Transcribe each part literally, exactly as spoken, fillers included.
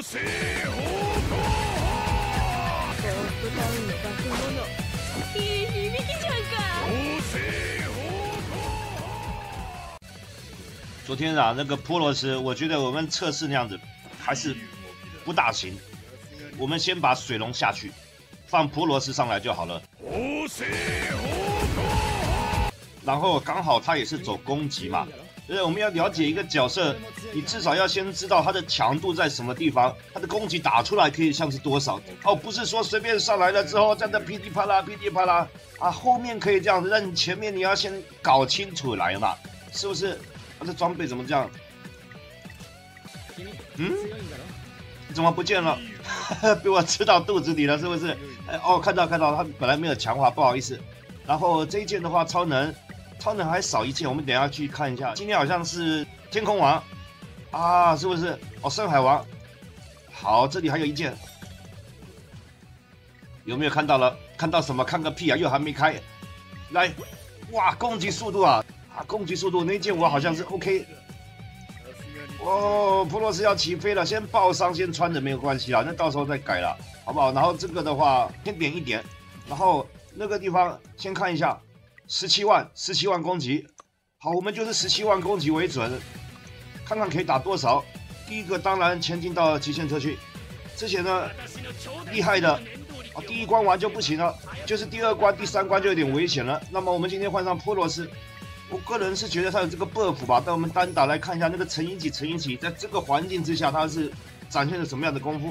いい響きじゃんか。 昨天啊，那个波罗斯，我觉得我们测试那样子还是不大行。我们先把水龙下去，放波罗斯上来就好了。然后刚好他也是走攻击嘛，所以我们要了解一个角色，你至少要先知道他的强度在什么地方，他的攻击打出来可以像是多少哦，不是说随便上来了之后在那噼里啪啦噼里啪啦啊，后面可以这样子，但你前面你要先搞清楚来嘛，是不是？他的装备怎么这样？嗯？怎么不见了？被我吃到肚子里了，是不是？哎哦，看到看到，他本来没有强化，不好意思。然后这一件的话，超能，超能还少一件，我们等一下去看一下。今天好像是天空王啊，是不是？哦，深海王。好，这里还有一件，有没有看到了？看到什么？看个屁啊！又还没开。来，哇，攻击速度啊！啊，攻击速度那件我好像是 OK。哦，普罗斯要起飞了，先爆伤，先穿着没有关系啦，那到时候再改了，好不好？然后这个的话先点一点，然后那个地方先看一下，十七万，十七万攻击，好，我们就是十七万攻击为准，看看可以打多少。第一个当然前进到极限特区，之前呢厉害的，啊，第一关完就不行了，就是第二关、第三关就有点危险了。那么我们今天换上普罗斯。我个人是觉得他有这个 buff 吧，但我们单打来看一下那个陈英起，陈英起在这个环境之下，他是展现了什么样的功夫？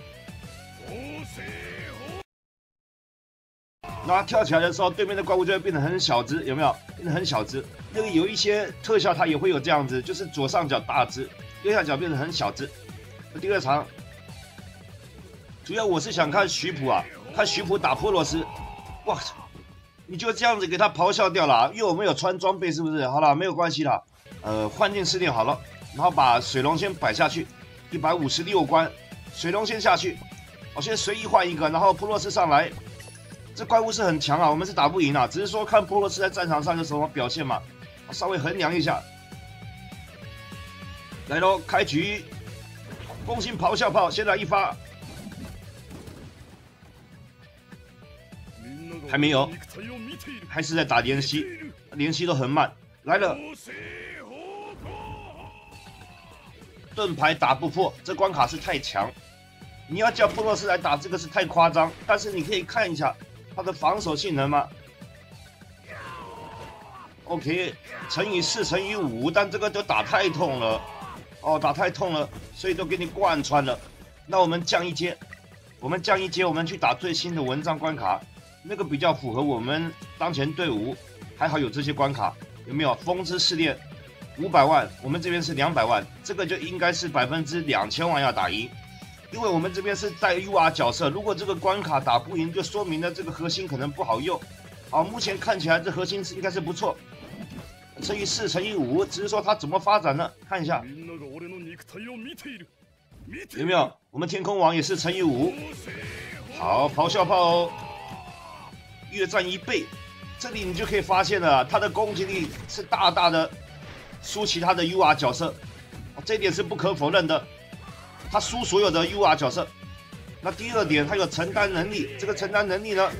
那他跳起来的时候，对面的怪物就会变得很小只，有没有？变得很小只。那个有一些特效，它也会有这样子，就是左上角大只，右下角变得很小只。第二场，主要我是想看徐普啊，看徐普打波罗斯，哇！你就这样子给他咆哮掉了，因为我们有穿装备，是不是？好了，没有关系啦。呃，换件试炼好了，然后把水龙先摆下去，一百五十六关，水龙先下去，我先随意换一个，然后普罗斯上来。这怪物是很强啊，我们是打不赢啊，只是说看普罗斯在战场上有什么表现嘛，稍微衡量一下。来喽，开局，风行咆哮炮，先来一发。还没有，还是在打连吸，连吸都很慢。来了，盾牌打不破，这关卡是太强。你要叫普罗斯来打这个是太夸张，但是你可以看一下他的防守性能嘛。OK， 乘以四乘以五，但这个都打太痛了，哦，打太痛了，所以都给你贯穿了。那我们降一阶，我们降一阶，我们去打最新的文章关卡。那个比较符合我们当前队伍，还好有这些关卡，有没有？风之试炼五百万，我们这边是两百万，这个就应该是百分之两千万要打赢，因为我们这边是带 U R 角色，如果这个关卡打不赢，就说明了这个核心可能不好用。好，目前看起来这核心是应该是不错，乘以四乘以五，只是说它怎么发展呢？看一下，有没有？我们天空王也是乘以五，好，咆哮炮哦。越战一倍，这里你就可以发现了，他的攻击力是大大的输其他的 U R 角色，这一点是不可否认的。他输所有的 U R 角色。那第二点，他有承担能力，这个承担能力呢，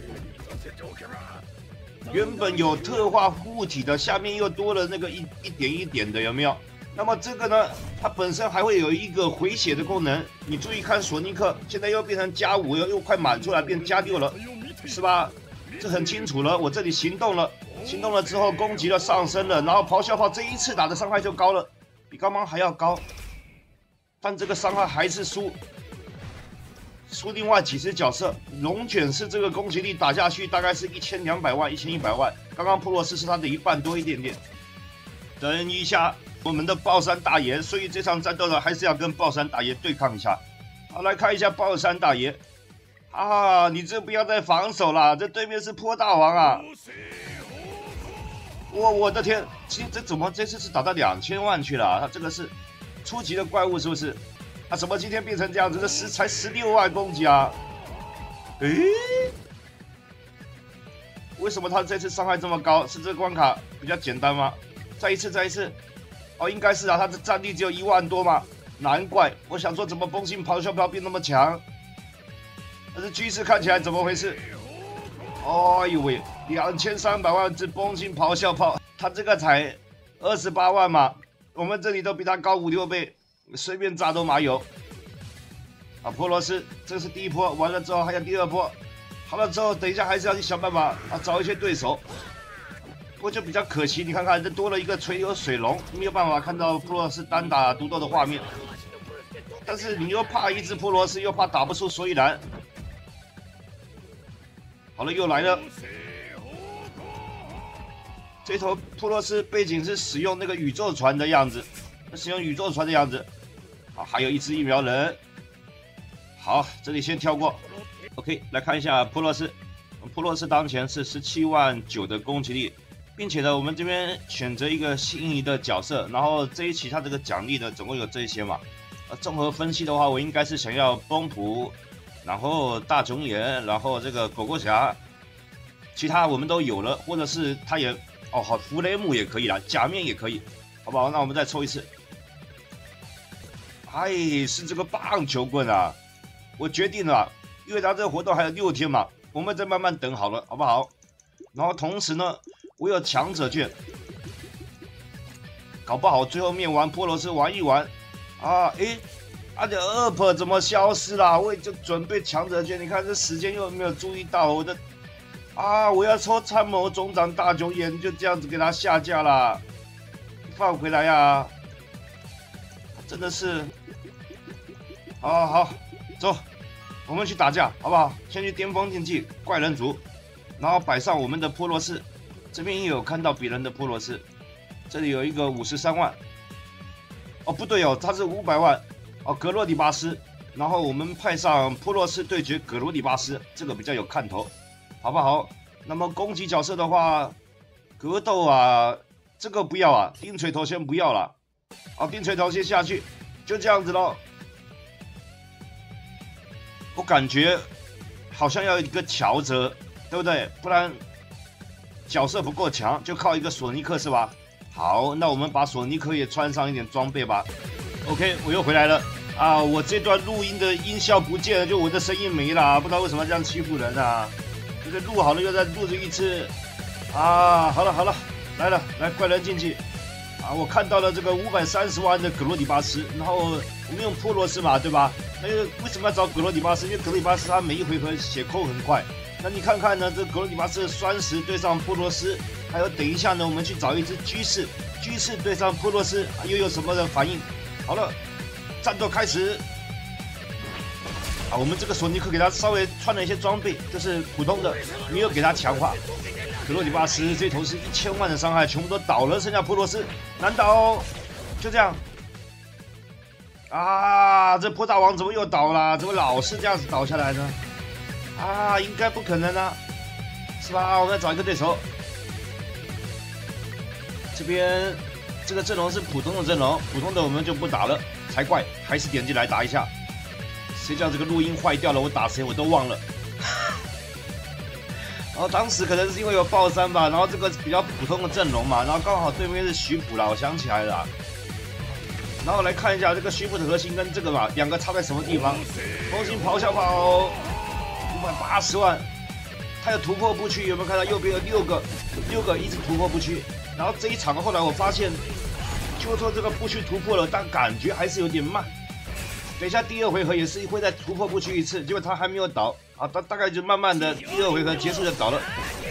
原本有特化护体的，下面又多了那个一一点一点的，有没有？那么这个呢，它本身还会有一个回血的功能。你注意看索尼克，现在又变成加五，又又快满出来变加六了，是吧？这很清楚了，我这里行动了，行动了之后攻击了上升了，然后咆哮炮这一次打的伤害就高了，比刚刚还要高，但这个伤害还是输，输另外几只角色。龙卷是这个攻击力打下去大概是一千两百万、一千一百万，刚刚普罗斯是他的一半多一点点。等一下，我们的豹山大爷，所以这场战斗呢还是要跟豹山大爷对抗一下。好，来看一下豹山大爷。啊！你这不要再防守了，这对面是坡大王啊！我我的天，其实这怎么这次是打到两千万去了、啊？他这个是初级的怪物是不是？他、啊、怎么今天变成这样子？这十才十六万攻击啊！诶，为什么他这次伤害这么高？是这个关卡比较简单吗？再一次，再一次，哦，应该是啊，他的战力只有一万多嘛。 难怪我想说怎么风行咆哮炮变那么强，但是局势看起来怎么回事？哎呦喂，两千三百万只风行咆哮炮，他这个才二十八万嘛，我们这里都比他高五六倍，随便炸都麻油。啊，波罗斯，这是第一波，完了之后还有第二波，好了之后，等一下还是要去想办法啊，找一些对手。不过就比较可惜，你看看这多了一个垂流水龙，没有办法看到普罗斯单打独斗的画面。但是你又怕一只普罗斯，又怕打不出所以然。好了，又来了。这头普罗斯背景是使用那个宇宙船的样子，使用宇宙船的样子。啊，还有一只疫苗人。好，这里先跳过。OK， 来看一下普罗斯。普罗斯当前是十七万九的攻击力。并且呢，我们这边选择一个心仪的角色，然后这一期它这个奖励呢，总共有这些嘛。呃，综合分析的话，我应该是想要崩普，然后大熊眼，然后这个狗狗侠，其他我们都有了，或者是他也哦好，弗雷姆也可以啦，假面也可以，好不好？那我们再抽一次。哎，是这个棒球棍啊！我决定了，因为它这个活动还有六天嘛，我们再慢慢等好了，好不好？然后同时呢。我有强者券，搞不好最后面玩波罗斯玩一玩啊！诶，啊的 U P 怎么消失了？我就准备强者券，你看这时间又没有注意到我的啊！我要抽参谋总长大熊眼，就这样子给他下架了，放回来呀、啊！真的是，好好走，我们去打架好不好？先去巅峰竞技怪人族，然后摆上我们的波罗斯。这边也有看到别人的普罗斯，这里有一个五十三万，哦不对哦，他是五百万，哦格罗迪巴斯，然后我们派上普罗斯对决格罗迪巴斯，这个比较有看头，好不好？那么攻击角色的话，格斗啊，这个不要啊，钉锤头先不要了，好，钉锤头先下去，就这样子咯。我感觉好像要一个乔泽，对不对？不然。角色不够强，就靠一个索尼克是吧？好，那我们把索尼克也穿上一点装备吧。OK， 我又回来了啊！我这段录音的音效不见了，就我的声音没了，不知道为什么这样欺负人啊！这个录好了又再录这一次啊！好了好了，来了来怪人竞技啊！我看到了这个五百三十万的格罗迪巴斯，然后我们用普罗斯嘛，对吧？那个为什么要找格罗迪巴斯？因为格罗迪巴斯他每一回合血扣很快。那你看看呢？这格罗迪巴斯的酸石对上普罗斯，还有等一下呢，我们去找一只居士，居士对上普罗斯，又有什么的反应？好了，战斗开始。啊，我们这个索尼克给他稍微穿了一些装备，就是普通的，没有给他强化。格罗迪巴斯这头是一千万的伤害，全部都倒了，剩下普罗斯难倒，就这样。啊，这破大王怎么又倒了？怎么老是这样子倒下来呢？啊，应该不可能啊，是吧？我们要找一个对手。这边这个阵容是普通的阵容，普通的我们就不打了，才怪！还是点进来打一下。谁叫这个录音坏掉了？我打谁我都忘了。然后当时可能是因为有爆三吧，然后这个比较普通的阵容嘛，然后刚好对面是徐普啦，我想起来了。然后来看一下这个徐普的核心跟这个嘛，两个差在什么地方？风行咆哮炮。五百八十万，他有突破不屈，有没有看到右边有六个，六个一直突破不屈。然后这一场后来我发现，就说这个不屈突破了，但感觉还是有点慢。等一下第二回合也是会再突破不屈一次，结果他还没有倒啊，大大概就慢慢的第二回合结束就倒了。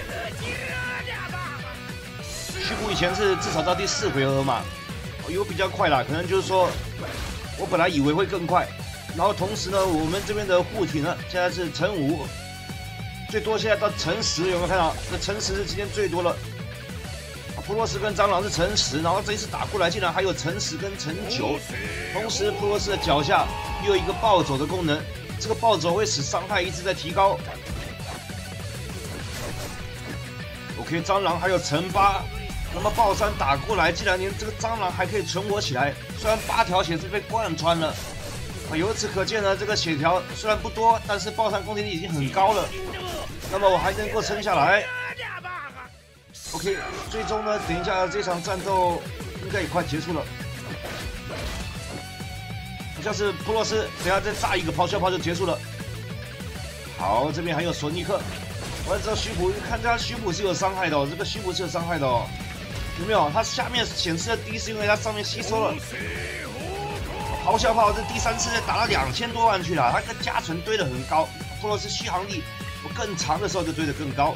虚布以前是至少到第四回合嘛，有比较快啦，可能就是说我本来以为会更快。然后同时呢，我们这边的护体呢，现在是乘五，最多现在到乘十，有没有看到？这乘十是今天最多了。啊，普罗斯跟蟑螂是乘十，然后这一次打过来竟然还有乘十跟乘九，同时普罗斯的脚下又有一个暴走的功能，这个暴走会使伤害一直在提高。OK， 蟑螂还有乘八，那么爆三打过来，竟然连这个蟑螂还可以存活起来，虽然八条血是被贯穿了。由此可见呢，这个血条虽然不多，但是爆伤攻击力已经很高了。那么我还能够撑下来。OK， 最终呢，等一下这场战斗应该也快结束了。 像是普洛斯，等下再炸一个咆哮炮就结束了。好，这边还有索尼克，我知道虚普，看这他虚普是有伤害的哦，这个虚普是有伤害的哦，有没有？它下面显示的低是因为它上面吸收了咆哮炮，这第三次打了两千多万去了，它个加成堆得很高，普洛斯续航力我更长的时候就堆得更高。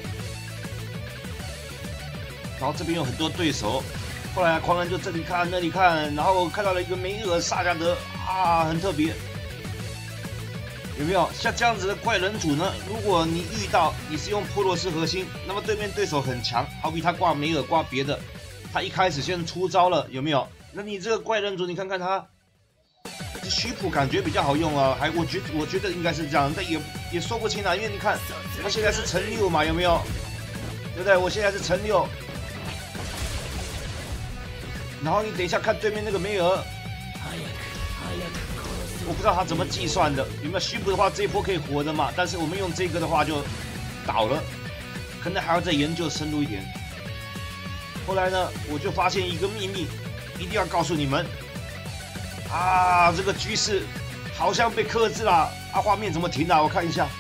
然后这边有很多对手。 后来狂人就这里看那里看，然后看到了一个梅尔萨加德啊，很特别，有没有？像这样子的怪人组呢？如果你遇到你是用普洛斯核心，那么对面对手很强，好比他挂梅尔挂别的，他一开始先出招了，有没有？那你这个怪人组，你看看他，这虚普感觉比较好用啊，还我觉我觉得应该是这样，但也也说不清啊，因为你看他现在是乘六嘛，有没有？对不对？我现在是乘六。 然后你等一下看对面那个梅尔，我不知道他怎么计算的。有没有虚普的话，这一波可以活的嘛？但是我们用这个的话就倒了，可能还要再研究深入一点。后来呢，我就发现一个秘密，一定要告诉你们。啊，这个局势好像被克制了啊！画面怎么停了？我看一下，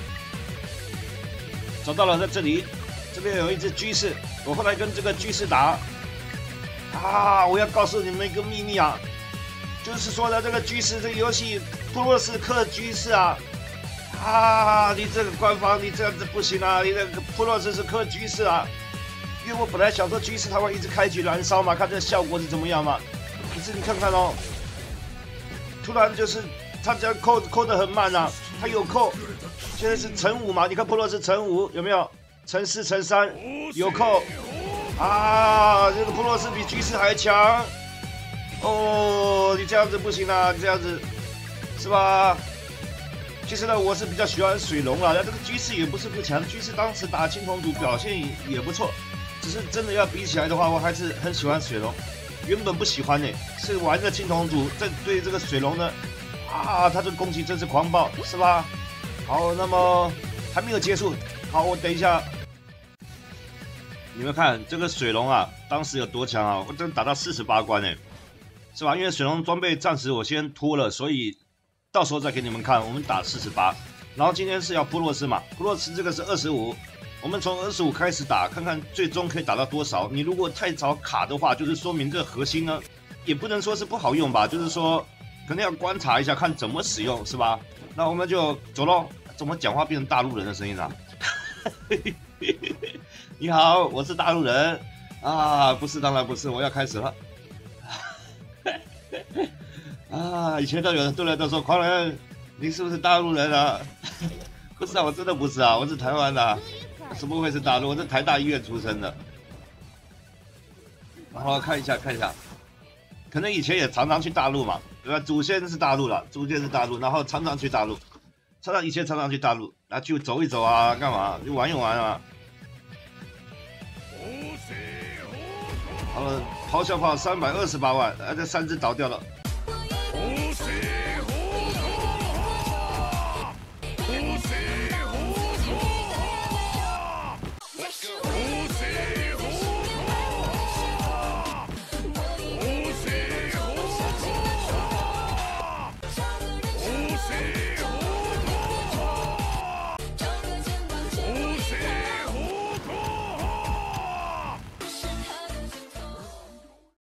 找到了，在这里，这边有一只居士，我后来跟这个居士打。 啊！我要告诉你们一个秘密啊，就是说的这个居士这个游戏，普洛斯克居士啊，啊！你这个官方你这样子不行啊，你这个普洛斯是克居士啊，因为我本来想说居士他会一直开局燃烧嘛，看这个效果是怎么样嘛。可是你看看哦，突然就是他这样扣扣得很慢啊，他有扣，现在是乘五嘛，你看普洛斯乘五有没有？乘四乘三有扣。 啊，这个普洛斯比居士还强哦！你这样子不行啊，你这样子是吧？其实呢，我是比较喜欢水龙啊，那这个居士也不是不强，居士当时打青铜组表现也也不错，只是真的要比起来的话，我还是很喜欢水龙。原本不喜欢呢，是玩的青铜组，这对这个水龙呢，啊，他这攻击真是狂暴，是吧？好，那么还没有结束，好，我等一下。 你们看这个水龙啊，当时有多强啊！我真打到四十八关哎，是吧？因为水龙装备暂时我先拖了，所以到时候再给你们看。我们打四十八，然后今天是要普洛斯嘛，普洛斯这个是二十五，我们从二十五开始打，看看最终可以打到多少。你如果太早卡的话，就是说明这个核心呢，也不能说是不好用吧，就是说可能要观察一下，看怎么使用，是吧？那我们就走喽。怎么讲话变成大陆人的声音啊？你好，我是大陆人啊，不是，当然不是，我要开始了。啊，以前都有人对人都说狂人，你是不是大陆人啊？不是啊，我真的不是啊，我是台湾的、啊，怎么会是大陆？我是台大医院出生的。然后看一下看一下，可能以前也常常去大陆嘛，对吧？祖先是大陆了，祖先是大陆，然后常常去大陆，常常以前常常去大陆，然后去走一走啊，干嘛？就玩一玩啊。 好了，咆哮炮三百二十八万，啊，这三只倒掉了。